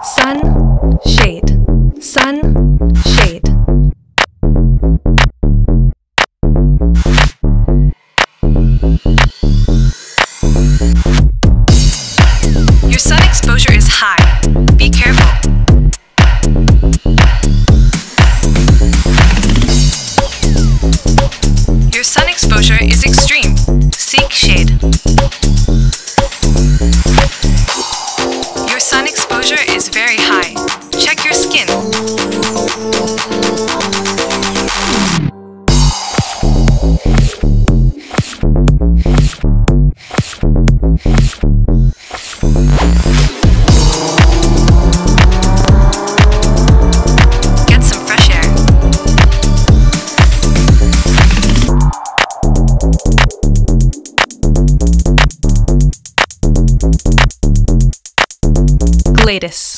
sun, shade, sun, shade. Your sun exposure is high. Be careful. Your sun exposure is extreme. Seek shade. Your sun exposure is very high. Check your skin. Get some fresh air. GLATUS.